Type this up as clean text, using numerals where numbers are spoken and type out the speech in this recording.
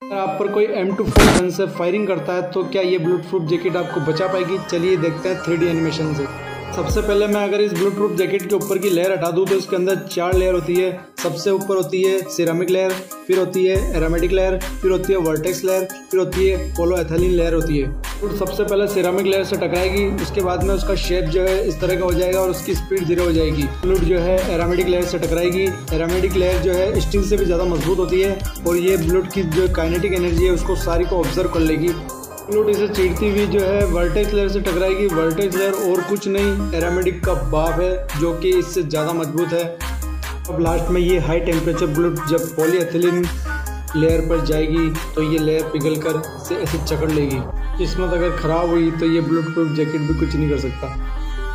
अगर आप पर कोई M24 गन से फायरिंग करता है तो क्या ये बुलेट प्रूफ जैकेट आपको बचा पाएगी? चलिए देखते हैं 3D एनिमेशन से। सबसे पहले मैं अगर इस बुलेट प्रूफ जैकेट के ऊपर की लेयर हटा दूं तो इसके अंदर 4 लेयर होती है। सबसे ऊपर होती है सिरेमिक लेयर, फिर होती है एरोमेटिक लेयर, फिर होती है वर्टेक्स लेयर, फिर होती है पॉलीएथिलीन लेयर होती है। तो सबसे पहले सिरेमिक लेयर से टकराएगी, उसके बाद में उसका शेप जो है इस तरह का हो जाएगा और उसकी स्पीड 0 हो जाएगी। बुलेट जो है एरोमेटिक लेयर से टकराएगी। एरोमेटिक लेयर जो है स्टील से भी ज़्यादा मजबूत होती है और ये बुलेट की जो काइनेटिक एनर्जी है उसको सारी को ऑब्जर्व कर लेगी। बुलेट इसे चीरती हुई जो है वर्टेक्स लेयर से टकराएगी। वर्टेक्स लेयर और कुछ नहीं, एरोमेटिक का बाप है जो कि इससे ज़्यादा मजबूत है। अब लास्ट में ये हाई टेम्परेचर बुलेट जब पॉलीएथिलीन लेयर पर जाएगी तो ये लेयर पिघल कर इसे ऐसे जकड़ लेगी। किस्मत अगर ख़राब हुई तो ये बुलेट प्रूफ जैकेट भी कुछ नहीं कर सकता।